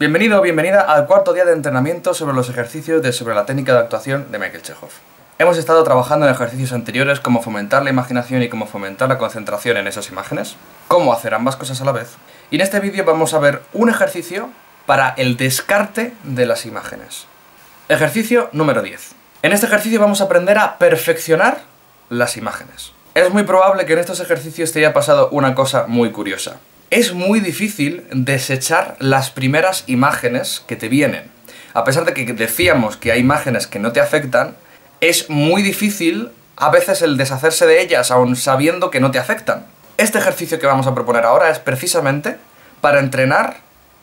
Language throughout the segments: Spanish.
Bienvenido o bienvenida al cuarto día de entrenamiento sobre los ejercicios sobre la técnica de actuación de Michael Chekhov. Hemos estado trabajando en ejercicios anteriores cómo fomentar la imaginación y cómo fomentar la concentración en esas imágenes, cómo hacer ambas cosas a la vez, y en este vídeo vamos a ver un ejercicio para el descarte de las imágenes. Ejercicio número 10. En este ejercicio vamos a aprender a perfeccionar las imágenes. Es muy probable que en estos ejercicios te haya pasado una cosa muy curiosa. Es muy difícil desechar las primeras imágenes que te vienen. A pesar de que decíamos que hay imágenes que no te afectan, es muy difícil a veces el deshacerse de ellas aun sabiendo que no te afectan. Este ejercicio que vamos a proponer ahora es precisamente para entrenar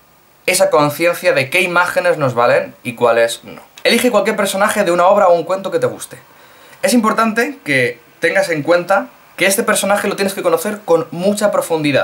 esa conciencia de qué imágenes nos valen y cuáles no. Elige cualquier personaje de una obra o un cuento que te guste. Es importante que tengas en cuenta que este personaje lo tienes que conocer con mucha profundidad.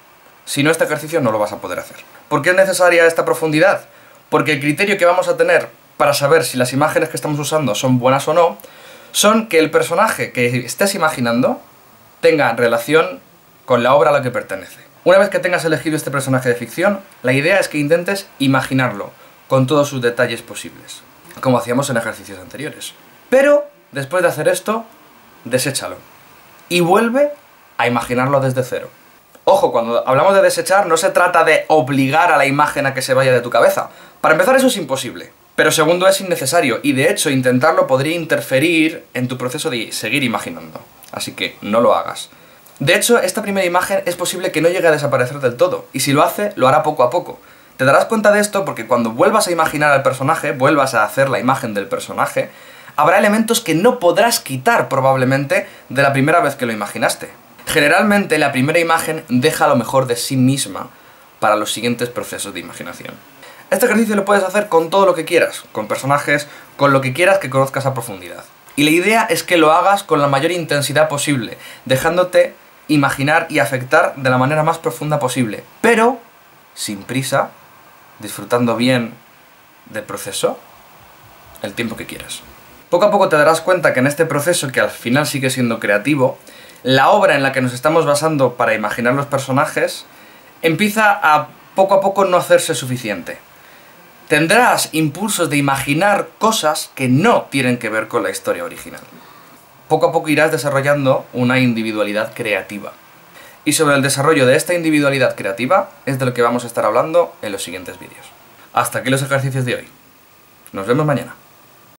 Si no, este ejercicio no lo vas a poder hacer. ¿Por qué es necesaria esta profundidad? Porque el criterio que vamos a tener para saber si las imágenes que estamos usando son buenas o no, son que el personaje que estés imaginando tenga relación con la obra a la que pertenece. Una vez que tengas elegido este personaje de ficción, la idea es que intentes imaginarlo con todos sus detalles posibles, como hacíamos en ejercicios anteriores. Pero, después de hacer esto, deséchalo y vuelve a imaginarlo desde cero. Ojo, cuando hablamos de desechar no se trata de obligar a la imagen a que se vaya de tu cabeza. Para empezar, eso es imposible. Pero segundo, es innecesario y de hecho intentarlo podría interferir en tu proceso de seguir imaginando. Así que no lo hagas. De hecho, esta primera imagen es posible que no llegue a desaparecer del todo, y si lo hace, lo hará poco a poco. Te darás cuenta de esto porque cuando vuelvas a imaginar al personaje, vuelvas a hacer la imagen del personaje, habrá elementos que no podrás quitar probablemente de la primera vez que lo imaginaste. Generalmente la primera imagen deja lo mejor de sí misma para los siguientes procesos de imaginación. Este ejercicio lo puedes hacer con todo lo que quieras, con personajes, con lo que quieras que conozcas a profundidad. Y la idea es que lo hagas con la mayor intensidad posible, dejándote imaginar y afectar de la manera más profunda posible, pero sin prisa, disfrutando bien del proceso, el tiempo que quieras. Poco a poco te darás cuenta que en este proceso, que al final sigue siendo creativo, la obra en la que nos estamos basando para imaginar los personajes empieza a poco no hacerse suficiente. Tendrás impulsos de imaginar cosas que no tienen que ver con la historia original. Poco a poco irás desarrollando una individualidad creativa. Y sobre el desarrollo de esta individualidad creativa es de lo que vamos a estar hablando en los siguientes vídeos. Hasta aquí los ejercicios de hoy. Nos vemos mañana.